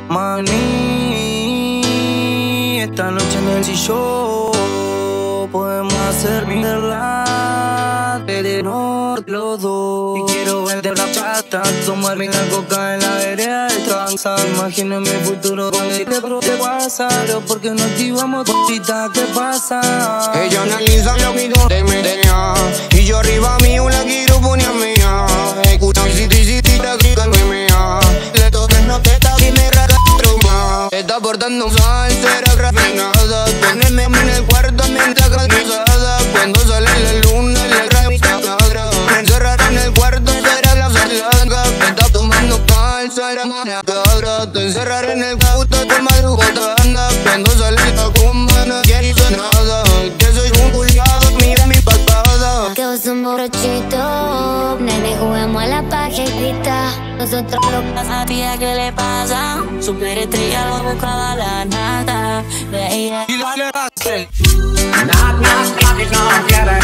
Mami, esta noche en el sillón podemos hacer mierda de norte los dos. Y quiero verte la pasta, tomarme la coca en la vereda de tranza. Imagino mi futuro con el pero te pasa. Pero porque no activamos cosita, ¿qué pasa? Ella analiza lo que yo te metería y yo arriba mío la quiero poner mía. Escucha si la griga no es mía. Le toques no te está y me rara trauma. Está portando sal, será refinada. Poneme en el cuarto mientras granizada. Cuando sale la luna le revista negra. Me encerrará en el cuarto, será la salada. Está tomando cal, será macabra. Te encerraré en el auto con madrugada. Cuando sale la cumba no quiere nada. Que soy un culiado, mira mi patada. Que vos un borrachito, nene, juguemos a la pajetita. Nosotros lo pasa, tía, ¿qué le pasa? Superestrella lo buscaba la nada. Y lo que hace Knock, knock, knock, no quiere